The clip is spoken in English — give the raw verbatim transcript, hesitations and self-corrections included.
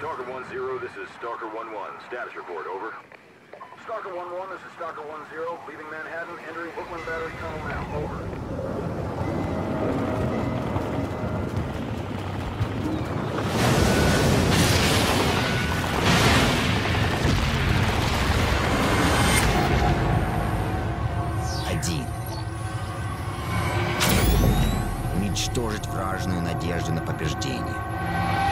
Stalker one zero, this is Stalker one one. Status report, over. Stalker one one, this is Stalker one zero. Leaving Manhattan, entering Brooklyn Battery Tunnel now. Over. Один. Уничтожить вражескую надежду на побеждение.